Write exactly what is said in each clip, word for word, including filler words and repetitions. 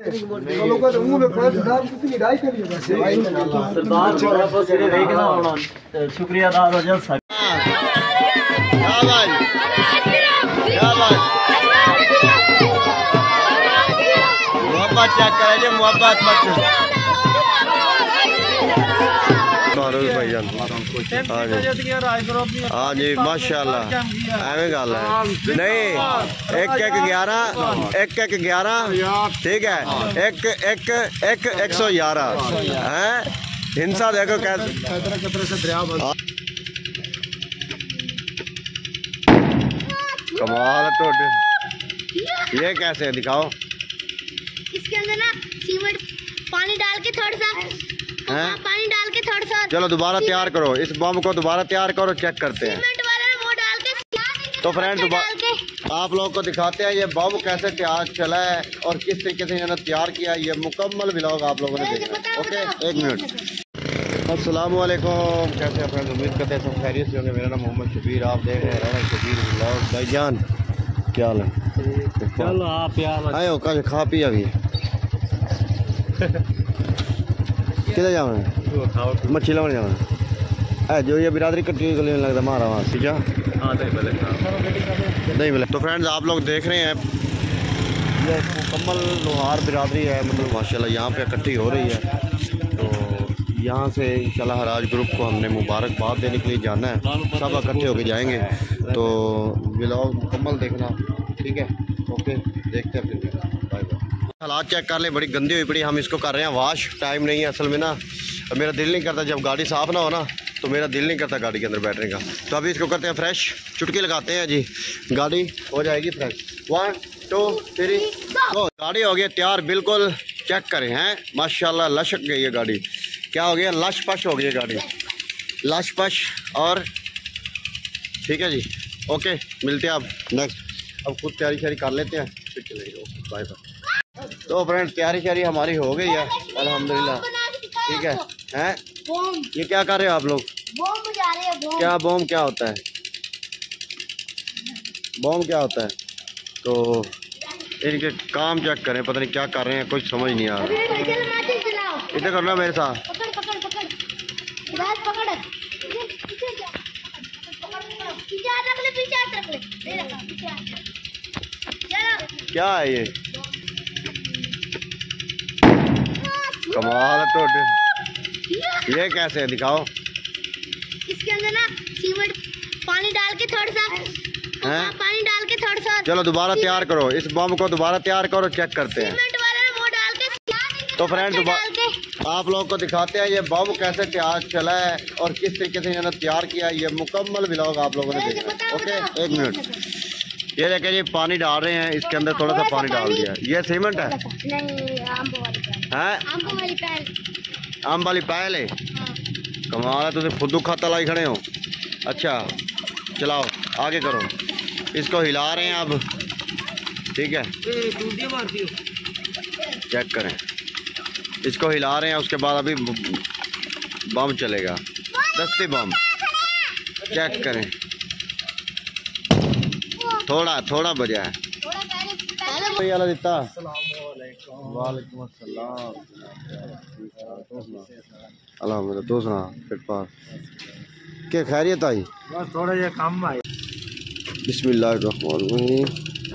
शुक्रिया अदा हो जाए। मोहब्बत चेक करें जी, मोहब्बत मत भाईजान। हाँ जी माशाल्लाह एवं गल है नहीं, एक एक ग्यारह एक एक ग्यारह ठीक है, एक एक एक एक सौ ग्यारह है। हिंसा देखो कैसे कमाल टोटे, ये कैसे दिखाओ। इसके अंदर ना सीमेंट पानी डाल के थोड़ा सा हैं, पानी डाल के थोड़ा सा। चलो दोबारा तैयार करो इस बम को, दोबारा तैयार करो, चेक करते हैं। सीमेंट वाला ना वो डाल के तो फ्रेंड आप लोगों को दिखाते हैं ये बम कैसे तैयार चला है और किस तरीके से इन्होंने तैयार किया है। ये मुकम्मल व्लॉग आप लोगों ने देखना। ओके एक मिनट। अस्सलाम वालेकुम, कैसे हैं फ्रेंड? उम्मीद करते हैं सब खैरियत से होंगे। मेरा नाम मोहम्मद शबीर, आप देख रहे हैं शबीर व्लॉग। भाईजान क्या हाल है? चलो आप यार आए हो कल खा पी अभी किधर जाओ? मच्छी लाने जाओ है जो ये बिरादरी कट्टी गली में लगता मारा वहाँ ठीक है। नहीं मिले। तो फ्रेंड्स आप लोग देख रहे हैं ये मुकम्मल लोहार बिरादरी है, मतलब माशाल्लाह यहाँ पे इकट्ठी हो रही है। तो यहाँ से इंशाल्लाह हराज ग्रुप को हमने मुबारकबाद देने के लिए जाना है, सब इकट्ठे होके जाएंगे। तो व्लॉग मुकम्मल देखना ठीक है। ओके देखते हैं फिर, बाय बाय। हालात चेक कर ले, बड़ी गंदी हुई पड़ी। हम इसको कर रहे हैं वाश, टाइम नहीं है असल में ना, मेरा दिल नहीं करता जब गाड़ी साफ़ ना हो ना, तो मेरा दिल नहीं करता गाड़ी के अंदर बैठने का। तो अभी इसको करते हैं फ्रेश, चुटकी लगाते हैं जी, गाड़ी हो जाएगी fresh. One two three go. गाड़ी हो गई तैयार बिल्कुल, चेक करें हैं माशाल्लाह लशक गई है गाड़ी। क्या हो गया? लश पश हो गई है गाड़ी, लश पश। और ठीक है जी, ओके मिलते हैं अब नेक्स्ट। अब खुद तैयारी शारी कर लेते हैं फिर चलेंगे। Bye bye. तो फ्रेंड तैयारी शारी हमारी हो गई है अल्हम्दुलिल्लाह ठीक है। हैं ये क्या कर रहे हो आप लोग? बम बजा रहे हैं। बम क्या बम क्या होता है? बम क्या होता है? तो इनके काम चेक करें, पता नहीं क्या कर रहे हैं, कुछ समझ नहीं आ रहा। इधर करना मेरे साथ। पकड़ पकड़ पकड़ रात पकड़ पीछे हाथ रख ले, पीछे हाथ रख ले, दे रखा पीछे हाथ। चलो क्या है ये? कमाल है टोटे, ये कैसे है दिखाओ। इसके अंदर ना सीमेंट पानी डाल के थोड़ा सा हैं, पानी डाल के थोड़ा सा। चलो दोबारा तैयार करो इस बम को, दोबारा तैयार करो, चेक करते हैं। सीमेंट वाला ना वो डाल के। तो फ्रेंड आप लोगों को दिखाते हैं ये बम कैसे तैयार चला है और किस तरीके से इन्होंने तैयार किया है। ये मुकम्मल व्लॉग आप लोगों ने देखना। ओके एक मिनट। ये देखें जी पानी डाल रहे हैं इसके अंदर, थोड़ा सा पानी डाल दिया। ये सीमेंट है आम वाली पायल है। कमाल है, तुम फुद्दू खाता लाई खड़े हो। अच्छा चलाओ आगे करो, इसको हिला रहे हैं अब ठीक है। चेक करें, इसको हिला रहे हैं, उसके बाद अभी बम चलेगा, दस्ती बम। चेक करें, थोड़ा थोड़ा बजा है दिता। वालेकुम अस्सलाम। अल्हम्दुलिल्लाह। तू सुना फिट पास क्या खैरियत आई? बस थोड़ा ये काम आई। बिस्मिल्लाहिर्रहमानिर्रहीम।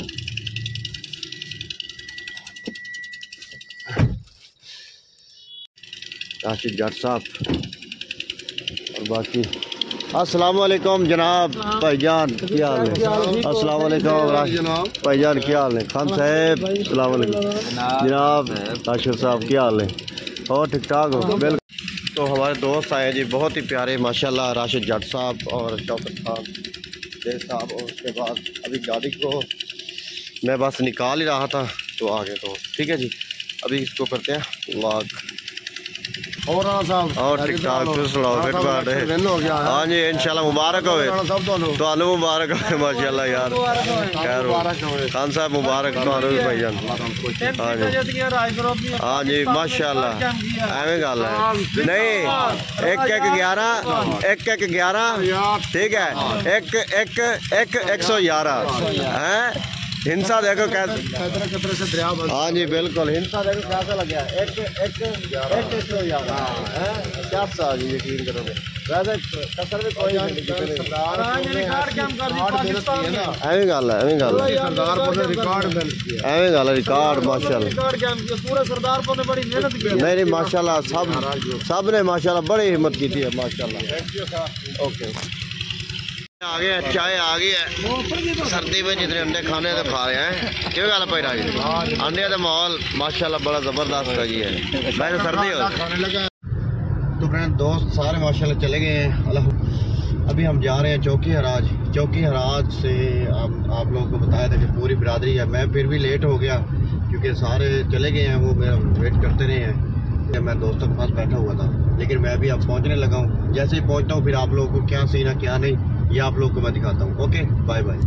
राशिद जट साहब और बाकी अस्सलाम वालेकुम जनाब भाईजान, क्या हाल है? अस्सलाम वालेकुम भाईजान, क्या हाल है? खान साहब अस्सलाम वालेकुम जनाब, राशिद साहब क्या हाल है? और ठीक ठाक हो? बिल्कुल। तो हमारे दोस्त आए जी, बहुत ही प्यारे माशाल्लाह, राशिद जट साहब और शौकत साहब देव साहब। और उसके बाद अभी गाड़ी को मैं बस निकाल ही रहा था तो आ गए। तो ठीक है जी, अभी इसको करते हैं व्लॉग। और और ठीक ठाक हाँ जी इंशाल्लाह मुबारक हो तो मुबारक हो माशाल्लाह यार। खैर खान साहब मुबारक भाईजान। हाँ जी हाँ जी माशाल्लाह एवं गल है नहीं, एक एक ग्यारह एक एक ग्यारह ठीक है, एक एक एक एक सौ ग्यारह है। हिंसा देखो कैसे, खतरे खतरे से दरिया बंद। हाँ जी बिल्कुल, हिंसा देखो कैसा लग गया। एक एक एक एक सौ ग्यारह है क्या सा जी, यकीन करोगे। वैसे कसर भी कोई नहीं, रिकॉर्ड क्या हम कर दी पाकिस्तान में। एवं गल है, एवं गल है, सरदारपुर ने रिकॉर्ड दर्ज किया। एवं गल है, रिकॉर्ड माशाल्लाह। रिकॉर्ड क्या पूरे सरदारपुर ने बड़ी मेहनत की। नहीं नहीं माशाल्लाह, सब सब ने माशाल्लाह बड़ी हिम्मत की थी माशाल्लाह। ओके आ गया, चाय आ गई है। सर्दी में जितने अंडे खाने तो खा रहे हैं। क्यों गल भाई राज, अंडे का माहौल माशाल्लाह बड़ा जबरदस्त है जी है। वैसे सर्दी हो तो फ्रेंड दोस्त सारे माशाल्लाह चले गए हैं। अभी हम जा रहे हैं चौकी हराज। चौकी हराज से आप आप लोगों को बताया था कि पूरी बिरादरी है। मैं फिर भी लेट हो गया क्योंकि सारे चले गए हैं, वो मेरा वेट करते रहे हैं। मैं दोस्तों के पास बैठा हुआ था, लेकिन मैं भी अब पहुंचने लगा हूँ। जैसे ही पहुंचता हूँ फिर आप लोगों को क्या सीन है क्या नहीं ये आप लोगों को मैं दिखाता हूँ। Okay bye bye.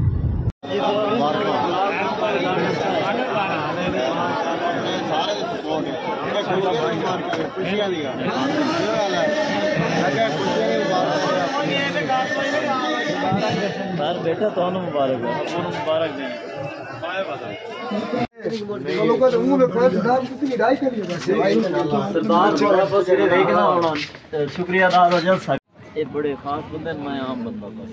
बेटा तो मुबारक मुबारक शुक्रिया अदा हो जाए। ये बड़े खास बंदे, मैं आम बंदा बस।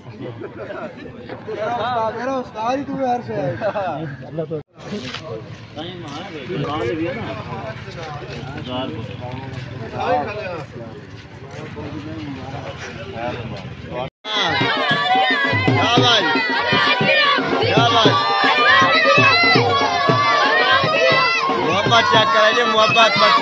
मेरा उस्ताद ही तू यार से अल्लाह तो टाइम आ गया बात भी है ना हजार क्या भाई क्या भाई मोहब्बत चेक करें जी, मोहब्बत मत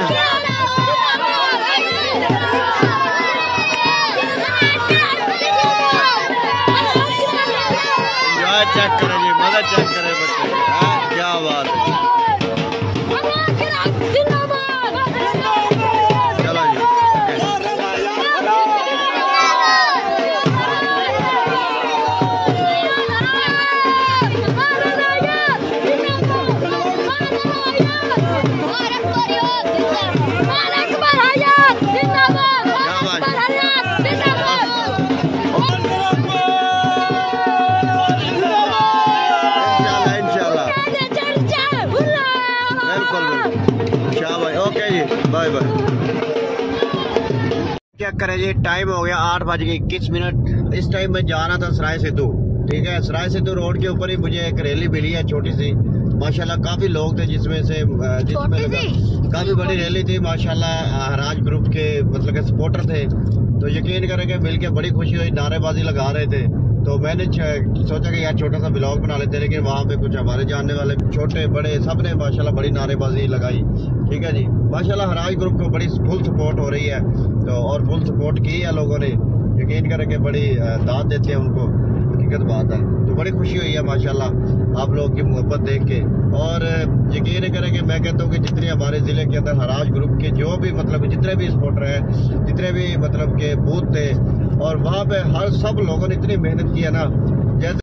चेक करें जी, मदद चेक करें बच्चे। हाँ क्या बात है, चलो जी बाय बाय। क्या करें जी, टाइम हो गया आठ बज के इक्कीस मिनट। इस टाइम मैं जा रहा था सराय सेतु, ठीक है। सराय सेतु रोड के ऊपर ही मुझे एक रैली मिली है छोटी सी माशाल्लाह। काफी लोग थे जिसमें से जिसमें काफी बड़ी रैली थी माशाल्लाह। हराज ग्रुप के मतलब के सपोर्टर थे, तो यकीन करेंगे मिलके बड़ी खुशी हुई, नारेबाजी लगा रहे थे। तो मैंने सोचा कि यार छोटा सा ब्लॉग बना लेते हैं, लेकिन वहाँ पे कुछ हमारे जानने वाले छोटे बड़े सब ने माशाल्लाह बड़ी नारेबाजी लगाई, ठीक है जी। माशाल्लाह हराज ग्रुप को बड़ी फुल सपोर्ट हो रही है, तो और फुल सपोर्ट की है लोगों ने। यकीन करें कि बड़ी दाद देते हैं उनको, हकीकत बात है। तो बड़ी खुशी हुई है माशाल्लाह आप लोगों की मोहब्बत देख के। और यकीन करें कि मैं कहता हूँ कि जितने हमारे ज़िले के अंदर हराज ग्रुप के जो भी मतलब जितने भी सपोर्टर हैं, जितने भी मतलब के बूथ थे, और वहाँ पे हर सब लोगों ने इतनी मेहनत की है ना, जैसे